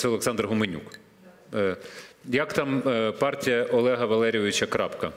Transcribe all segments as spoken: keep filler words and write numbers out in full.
це Олександр Гуменюк. Як там партія Олега Валерійовича Крапка?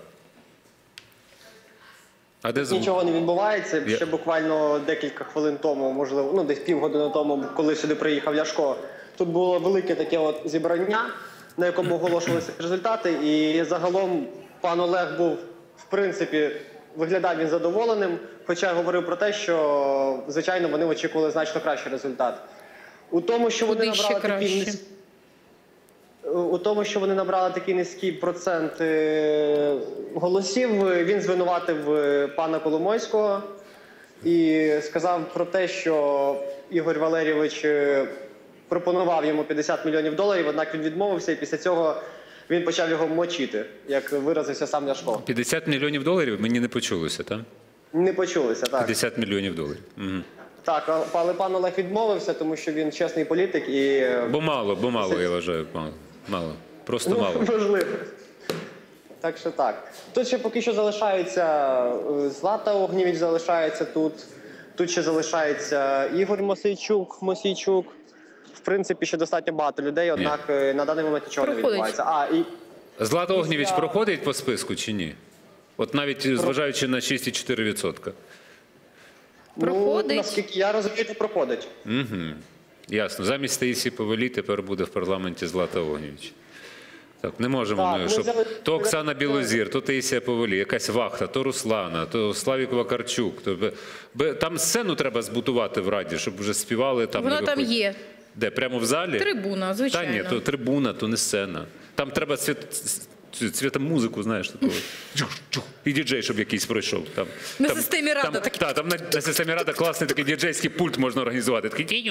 А де звук? Нічого не відбувається. Я... Ще буквально декілька хвилин тому, можливо, ну десь півгодини тому, коли сюди приїхав Ляшко, тут було велике таке от зібрання, на якому оголошувалися результати. І загалом пан Олег був, в принципі, виглядав він задоволеним, хоча говорив про те, що, звичайно, вони очікували значно кращий результат. У тому, що вони набрали такий низький... У тому, що вони набрали такий низький процент голосів, він звинуватив пана Коломойського і сказав про те, що Ігор Валерійович пропонував йому п'ятдесят мільйонів доларів, однак він відмовився, і після цього він почав його мочити, як виразився сам Ляшко. п'ятдесят мільйонів доларів? Мені не почулося, так? Не почулося, так. п'ятдесят мільйонів доларів. Угу. Так, але пан Олег відмовився, тому що він чесний політик і... Бо мало, бо мало, я вважаю, мало. Мало. Просто ну, мало. Можливо. Так що так. Тут ще поки що залишається Злата Огнєвіч, залишається тут. Тут ще залишається Ігор Мосійчук, Мосійчук. В принципі, ще достатньо багато людей, однак ні. на даний момент нічого проходить. Не відбувається. А, і... Злата Огнєвіч після... проходить по списку чи ні? От навіть Про... зважаючи на шість цілих чотири десятих відсотка. Проходить. Ну, наскільки я розумію, то проходить. Угу. Ясно. Замість Таїсії Повелій тепер буде в парламенті Злата Огнєвіч. Так, не можемо так, ми, щоб взяли... то Оксана Білозір, то Таїсія Повелій, якась вахта, то Руслана, то Славік Вакарчук. То... Там сцену треба збудувати в Раді, щоб вже співали. Там Вона там є. Де, прямо в залі? Трибуна, звичайно. Та ні, то трибуна, то не сцена. Там треба світ... цвіта музику, знаєш, такого. І діджей, щоб якийсь пройшов. Там, на там, системі Рада. Там, так... та, там на, на системі Рада класний такий діджейський пульт можна організувати. Такий...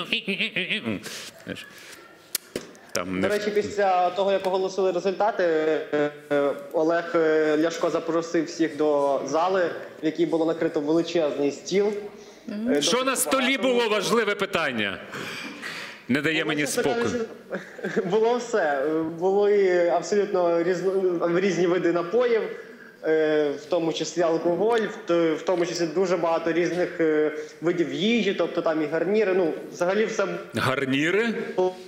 Там не... До речі, після того, як оголосили результати, Олег Ляшко запросив всіх до зали, в якій було накрито величезний стіл. Mm-hmm. Що на столі було важливе питання? Не дає було мені спокою. Було все. Були абсолютно різно, різні види напоїв, в тому числі алкоголь, в тому числі дуже багато різних видів їжі, тобто там і гарніри, ну, взагалі все... Гарніри?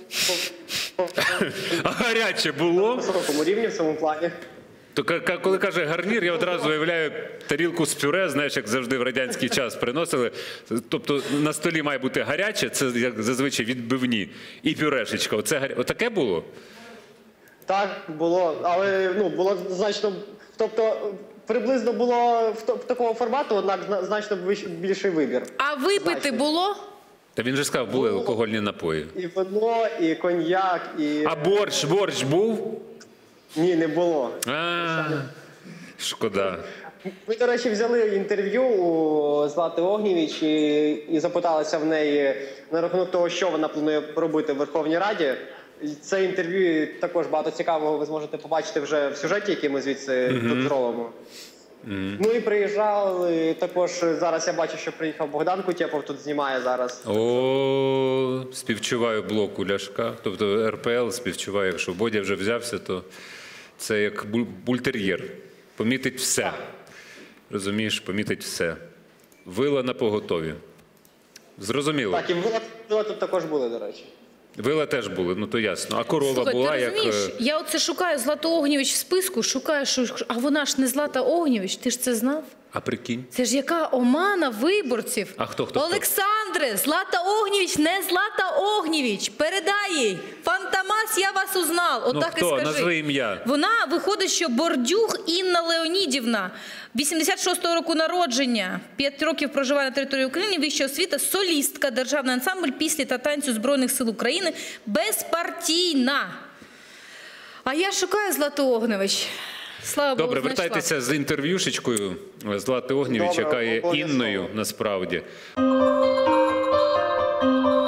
А гаряче було? На високому рівні в цьому плані. То коли каже гарнір, я одразу уявляю тарілку з пюре, знаєш, як завжди в радянський час приносили. Тобто на столі має бути гаряче, це як зазвичай відбивні, і пюрешечка. Оце гаря... Отаке було? Так, було, але ну, було значно, тобто приблизно було в, в такому формату, однак значно більший вибір. А випити значно. Було? Та він же сказав, були було. Алкогольні напої. І вино, і коньяк, і... А борщ, борщ був? Ні, не було. А, шкода. Ми, до речі, взяли інтерв'ю у Злати Огнєвіч і, і запиталися в неї на рахунок того, що вона планує робити в Верховній Раді. Це інтерв'ю також багато цікавого ви зможете побачити вже в сюжеті, який ми звідси mm-hmm. тут зробимо. Mm-hmm. Ну і приїжджали також, зараз я бачу, що приїхав Богдан Кутєпов, тут знімає зараз. О, співчуваю блоку Ляшка, тобто ер пе ел співчуваю, якщо Бодя вже взявся, то це як бультер'єр, помітить все. Так. Розумієш, помітить все. Вила на поготові. Зрозуміло. Так, і вила, вила тут також були, до речі. Вила теж були, ну то ясно. А корова Слухай, була ти як... розумієш, я оце шукаю Злату Огнєвіч в списку, шукаю, що... а вона ж не Злата Огнєвіч, ти ж це знав? А прикинь? Це ж яка омана виборців. А хто, хто? Олександре, хто? Злата Огнєвіч, не Злата Огнєвіч. Передай їй. Фантомас, я вас узнав. От ну, так хто? І скажи. Назви ім'я. Вона виходить, що Бордюг Інна Леонідівна. вісімдесят шостого року народження, п'ять років проживає на території України, вища освіта, солістка, державний ансамбль пісні та танцю Збройних сил України, безпартійна. А я шукаю Злату Огнєвіч. Слава Богу, добре, знайшла. вертайтеся з інтерв'юшечкою Злати Огнєвіч, яка є Інною насправді.